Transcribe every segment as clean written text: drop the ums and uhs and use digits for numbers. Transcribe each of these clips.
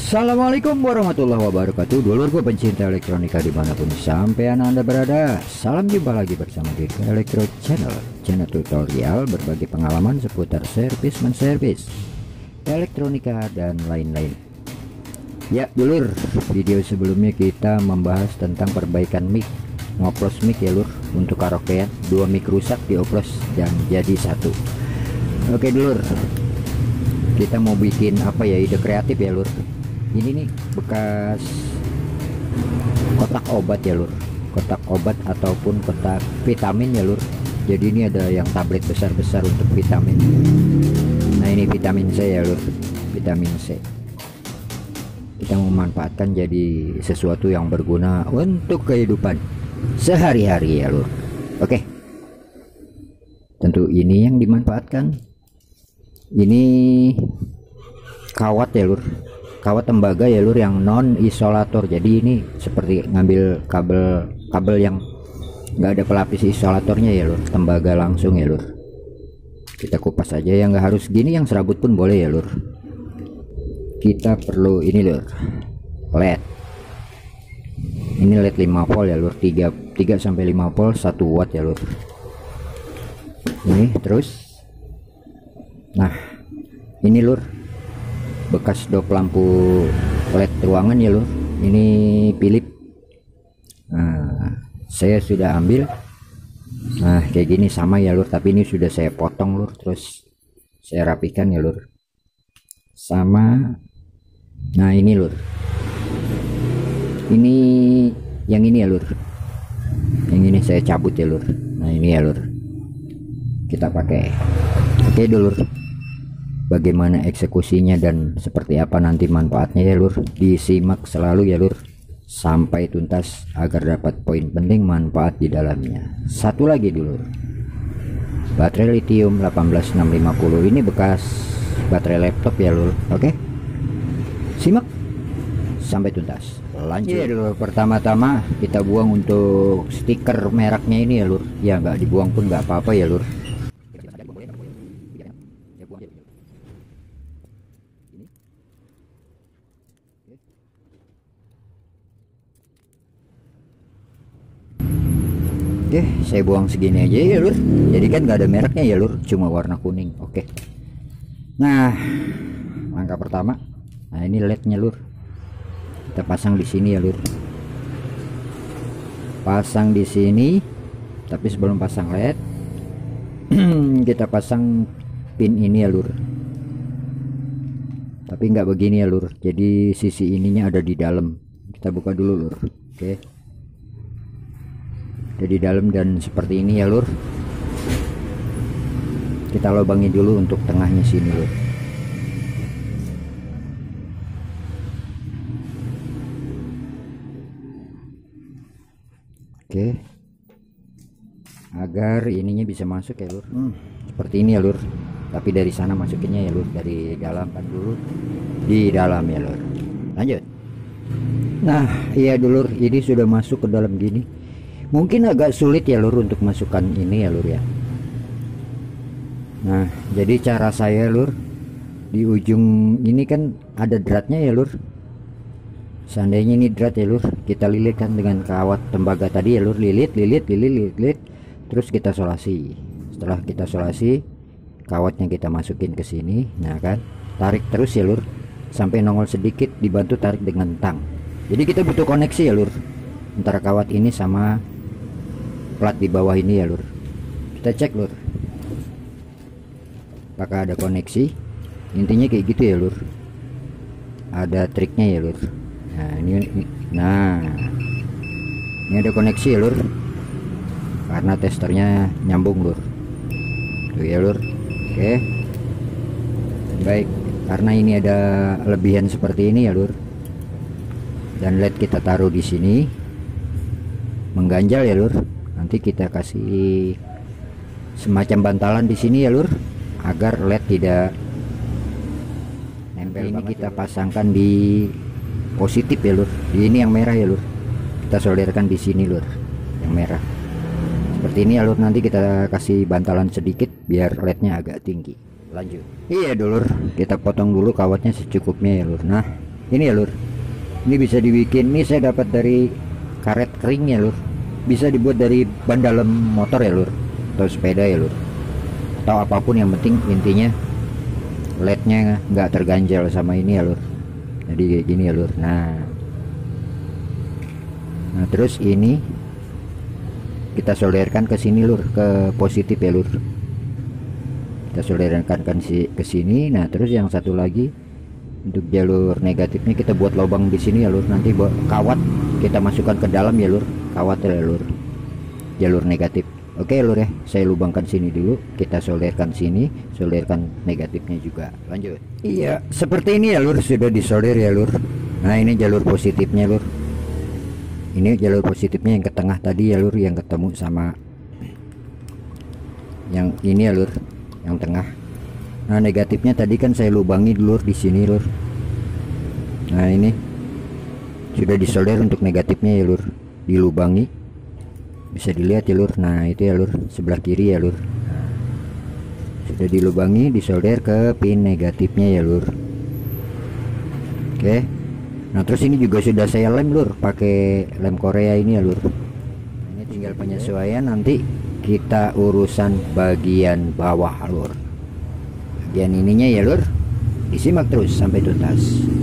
Assalamualaikum warahmatullahi wabarakatuh. Dulurku pencinta elektronika dimanapun sampai anda berada, salam jumpa lagi bersama di Elektro Channel, channel tutorial berbagi pengalaman seputar servis menservis elektronika dan lain-lain. Ya dulur, video sebelumnya kita membahas tentang perbaikan mic, ngoplos mic ya lur, untuk karaokean. 2 mic rusak dioplos dan jadi satu. Oke dulur, kita mau bikin apa ya, ide kreatif ya lur. Ini nih bekas kotak obat ya lur, kotak obat ataupun kotak vitamin ya lur. Jadi ini ada yang tablet besar-besar untuk vitamin. Nah ini vitamin C ya lur, vitamin C. Kita memanfaatkan jadi sesuatu yang berguna untuk kehidupan sehari-hari ya lur. Oke, tentu ini yang dimanfaatkan. Ini kawat ya lur, kawat tembaga ya lur, yang non isolator. Jadi ini seperti ngambil kabel yang nggak ada pelapis isolatornya ya lur, tembaga langsung ya lur. Kita kupas aja ya, nggak harus gini, yang serabut pun boleh ya lur. Kita perlu ini lur, LED. Ini LED 5 volt ya lur, 3 sampai 5 volt 1 watt ya lur. Ini terus, nah ini lur bekas dop lampu LED ruangan ya lur, ini Philips. Nah saya sudah ambil, nah kayak gini sama ya lur, tapi ini sudah saya potong lur, terus saya rapikan ya lur, sama. Nah ini lur, ini yang ini ya lur, yang ini saya cabut ya lur. Nah ini ya lur, kita pakai. Oke dulur, bagaimana eksekusinya dan seperti apa nanti manfaatnya ya lur, disimak selalu ya lur sampai tuntas agar dapat poin penting manfaat di dalamnya. Satu lagi dulur, baterai lithium 18650, ini bekas baterai laptop ya lur. Oke, simak sampai tuntas. Lanjut ya dulur, pertama-tama kita buang untuk stiker mereknya ini ya lur. Ya nggak dibuang pun nggak apa-apa ya lur. Oke, saya buang segini aja ya lur. Jadi kan nggak ada mereknya ya lur, cuma warna kuning. Oke. Nah, langkah pertama, nah ini LED-nya lur. Kita pasang di sini ya lur. Pasang di sini. Tapi sebelum pasang LED, kita pasang pin ini ya lur. Tapi nggak begini ya lur. Jadi sisi ininya ada di dalam. Kita buka dulu lur. Oke. Di dalam dan seperti ini ya lur. Kita lubangi dulu untuk tengahnya sini lur. Oke, agar ininya bisa masuk ya lur. Seperti ini ya lur, tapi dari sana masukinnya ya lur, dari dalam kan dulu, di dalam ya lur. Lanjut. Nah iya dulur, ini sudah masuk ke dalam gini. Mungkin agak sulit ya lur untuk masukkan ini ya lur ya. Nah jadi cara saya lur, di ujung ini kan ada dratnya ya lur. Seandainya ini drat ya lur, kita lilitkan dengan kawat tembaga tadi ya lur. Lilit, terus kita solasi. Setelah kita solasi, kawatnya kita masukin ke sini. Nah kan, tarik terus ya lur sampai nongol sedikit, dibantu tarik dengan tang. Jadi kita butuh koneksi ya lur antara kawat ini sama plat di bawah ini ya lur. Kita cek lur apakah ada koneksi. Intinya kayak gitu ya lur, ada triknya ya lur. Nah ini ada koneksi ya lur, karena testernya nyambung lur. Tuh ya lur. Oke, baik, karena ini ada lebihan seperti ini ya lur, dan LED kita taruh di sini mengganjal ya lur. Nanti kita kasih semacam bantalan di sini ya lur, agar LED tidak nempel. Ini kita pasangkan di positif ya lur, di ini yang merah ya lur. Kita solderkan di sini lur, yang merah. Seperti ini ya lur. Nanti kita kasih bantalan sedikit biar LED-nya agak tinggi. Lanjut. Iya dulur, kita potong dulu kawatnya secukupnya ya lur. Nah Ini ya lur, ini bisa dibikin, ini saya dapat dari karet kering ya lur, bisa dibuat dari ban dalam motor ya lur, atau sepeda ya lur, atau apapun, yang penting intinya lednya nggak terganjal sama ini ya lur. Jadi kayak gini ya lur. Nah terus ini kita solderkan ke sini lur, ke positif ya lur, kita solderkan ke sini. Nah terus yang satu lagi untuk jalur negatifnya kita buat lubang di sini ya lur, nanti buat kawat kita masukkan ke dalam ya lur, kawat ya lur, jalur negatif. Oke lur ya, saya lubangkan sini dulu, kita solderkan sini, solderkan negatifnya juga. Lanjut. Iya seperti ini ya lur, sudah disolder ya lur. Nah ini jalur positifnya lur, ini jalur positifnya yang ke tengah tadi ya lur, yang ketemu sama yang ini ya lur, yang tengah. Nah negatifnya tadi kan saya lubangi dulu di sini lur. Nah ini sudah disolder untuk negatifnya ya lur, dilubangi, bisa dilihat ya lur. Nah itu ya lur, sebelah kiri ya lur, sudah dilubangi, disolder ke pin negatifnya ya lur. Oke, nah terus ini juga sudah saya lem lur, pakai lem Korea ini ya lur. Ini tinggal penyesuaian, nanti kita urusan bagian bawah lur, bagian ininya ya lur, disimak terus sampai tuntas.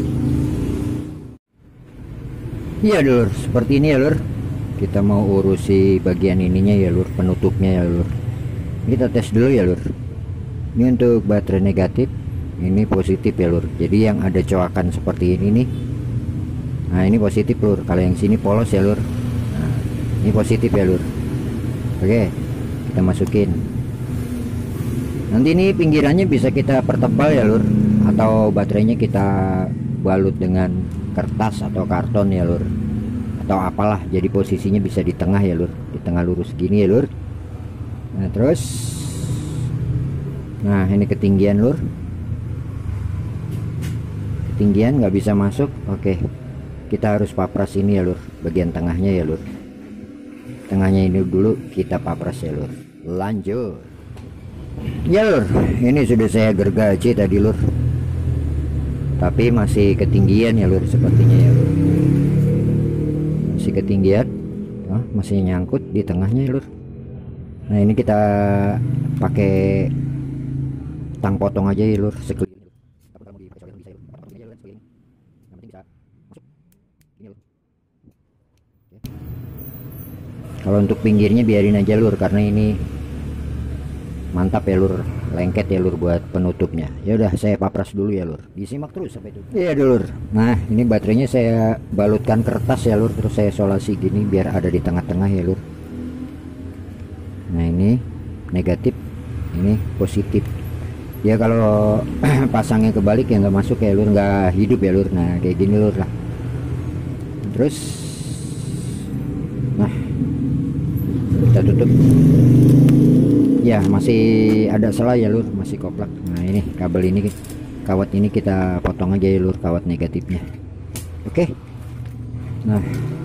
Iya lur, seperti ini ya lur, kita mau urusi bagian ininya ya lur, penutupnya ya lur. Kita tes dulu ya lur. Ini untuk baterai negatif, ini positif ya lur, jadi yang ada coakan seperti ini nih, nah ini positif lur. Kalau yang sini polos ya lur, nah ini positif ya lur. Oke, kita masukin. Nanti ini pinggirannya bisa kita pertebal ya lur, atau baterainya kita balut dengan kertas atau karton ya lur, atau apalah, jadi posisinya bisa di tengah ya lur, di tengah lurus gini ya lur. Nah terus, nah ini ketinggian lur, ketinggian nggak bisa masuk. Oke, kita harus papras ini ya lur, bagian tengahnya ya lur, tengahnya ini dulu kita papras ya lur. Lanjut ya lur, ini sudah saya gergaji tadi lur, tapi masih ketinggian ya lur, sepertinya ya lur, masih ketinggian. Masih nyangkut di tengahnya ya lur. Nah ini kita pakai tang potong aja ya lur, sekeliling. Kalau untuk pinggirnya biarin aja lur, karena ini mantap ya lur, lengket ya lur buat penutupnya. Ya udah, saya papras dulu ya lur, disimak terus sampai itu. Iya lur. Nah ini baterainya saya balutkan kertas ya lur, terus saya solasi gini biar ada di tengah-tengah ya lur. Nah ini negatif, ini positif ya. Kalau pasangnya kebalik ya nggak masuk ya lur, nggak hidup ya lur. Nah kayak gini lur lah. Terus nah kita tutup ya, masih ada selah ya lur, masih koplak. Nah ini kabel ini, kawat ini kita potong aja ya lur, kawat negatifnya. Oke, nah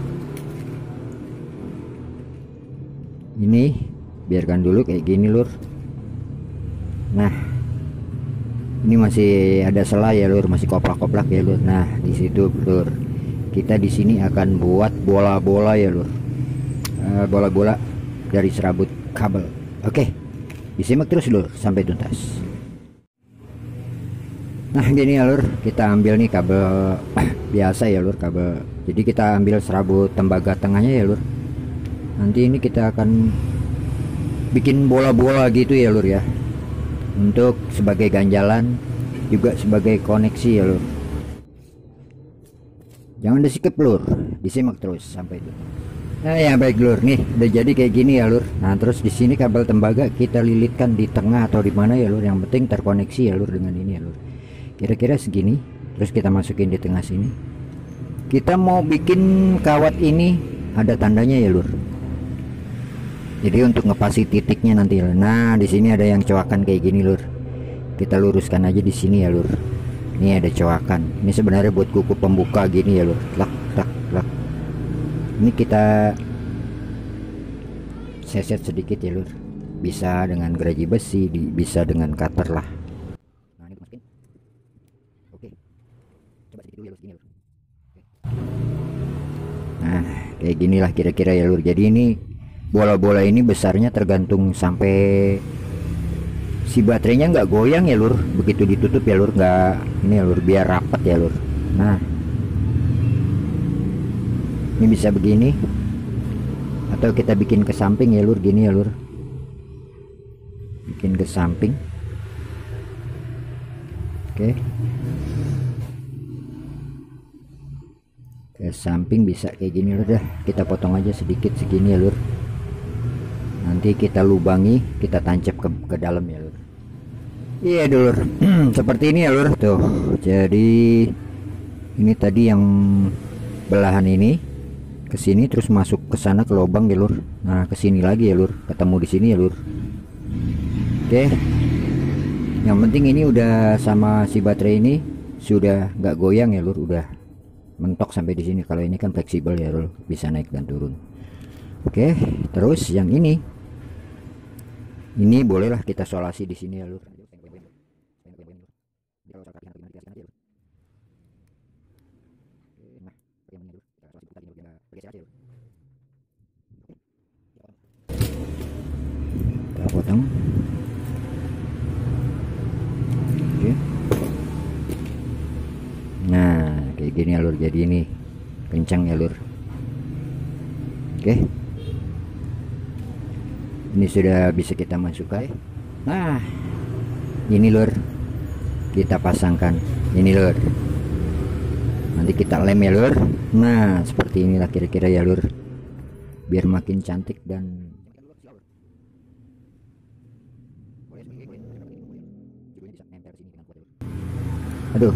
ini biarkan dulu kayak gini lur. Nah ini masih ada selah ya lur, masih koplak-koplak ya lur. Nah di situ lur, kita di sini akan buat bola-bola ya lur, bola-bola dari serabut kabel. Oke, disimak terus lur sampai tuntas. Nah gini ya lur, kita ambil nih kabel biasa ya lur, kabel. Jadi kita ambil serabut tembaga tengahnya ya lur. Nanti ini kita akan bikin bola-bola gitu ya lur ya, untuk sebagai ganjalan, juga sebagai koneksi ya lur. Jangan di skip lur, disimak terus sampai itu. Nah ya baik lur, nih udah jadi kayak gini ya lur. Nah terus di sini kabel tembaga kita lilitkan di tengah atau di mana ya lur, yang penting terkoneksi ya lur dengan ini ya lur. Kira-kira segini, terus kita masukin di tengah sini. Kita mau bikin kawat ini ada tandanya ya lur, jadi untuk ngepasi titiknya nanti ya lur. Nah di sini ada yang coakan kayak gini lur, kita luruskan aja di sini ya lur. Ini ada coakan, ini sebenarnya buat kuku pembuka gini ya lur. Lak lak lak. Ini kita seset sedikit ya lur, bisa dengan geraji besi, bisa dengan cutter lah. Nah ini masukin. Oke, coba sedikit dulu ya lur, segini lur. Kayak ginilah kira-kira ya lur. Jadi ini bola-bola ini besarnya tergantung sampai si baterainya nggak goyang ya lur, begitu ditutup ya lur, nggak ini ya lur, biar rapat ya lur. Nah ini bisa begini, atau kita bikin ke samping ya lur, gini ya lur, bikin ke samping. Oke, ke samping bisa kayak gini lur. Dah kita potong aja sedikit segini ya lur, nanti kita lubangi, kita tancap ke dalam ya lur. Iya dulur. Seperti ini ya lur tuh. Jadi ini tadi yang belahan ini ke sini, terus masuk ke sana ke lubang ya lur. Nah ke sini lagi ya lur, ketemu di sini ya lur. Oke, yang penting ini udah sama si baterai ini sudah nggak goyang ya lur, udah mentok sampai di sini. Kalau ini kan fleksibel ya lur, bisa naik dan turun. Oke, terus yang ini bolehlah kita solasi di sini ya lur. Kita potong. Oke. Nah kayak gini ya lur, jadi ini kencang ya lur. Oke, ini sudah bisa kita masukkan. Nah ini lur, kita pasangkan ini lur, nanti kita lem ya lur. Nah seperti inilah kira-kira ya lur, biar makin cantik. Dan aduh,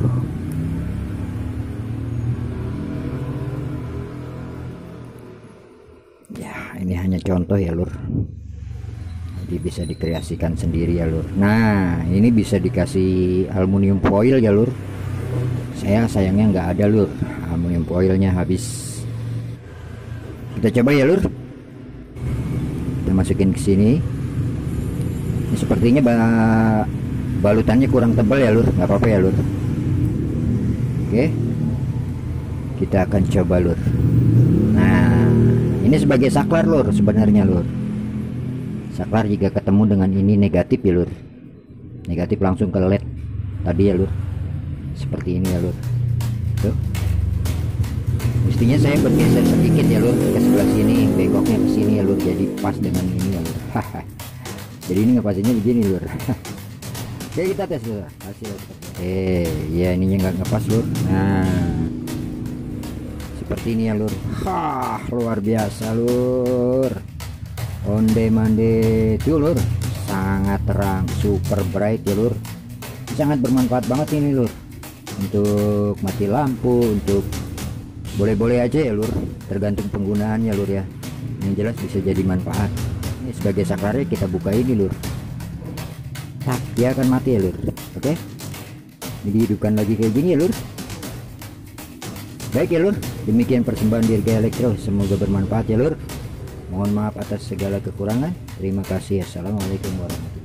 ya ini hanya contoh ya lur, jadi bisa dikreasikan sendiri ya lur. Nah ini bisa dikasih aluminium foil ya lur. Saya sayangnya nggak ada lur, aluminium foilnya habis. Kita coba ya lur, kita masukin ke sini. Ini sepertinya balutannya kurang tebal ya lur, nggak apa-apa ya lur. Oke, kita akan coba lur. Nah ini sebagai saklar lur sebenarnya lur. Saklar jika ketemu dengan ini negatif ya lur, negatif langsung ke LED tadi ya lur. Seperti ini ya lur. Tuh, mestinya saya bergeser sedikit ya lur ke sebelah sini, bengkoknya ke sini ya lur, jadi pas dengan ini ya lur. Jadi ini ngepasinnya begini lur. Oke, kita tes dulu hasil. Ya ininya nggak ngepas lur. Nah seperti ini ya lur. Luar biasa lur, onde mande tuh lur, sangat terang, super bright ya lur, sangat bermanfaat banget ini lur, untuk mati lampu, untuk boleh-boleh aja ya lur, tergantung penggunaannya lur ya. Yang jelas bisa jadi manfaat. Ini sebagai saklarnya kita buka ini lur, tak dia akan mati ya lur. Oke, jadi hidupkan lagi kayak gini ya lur. Baik ya lur, demikian persembahan Dirga Elektro, semoga bermanfaat ya lur. Mohon maaf atas segala kekurangan. Terima kasih. Assalamualaikum warahmatullahi wabarakatuh.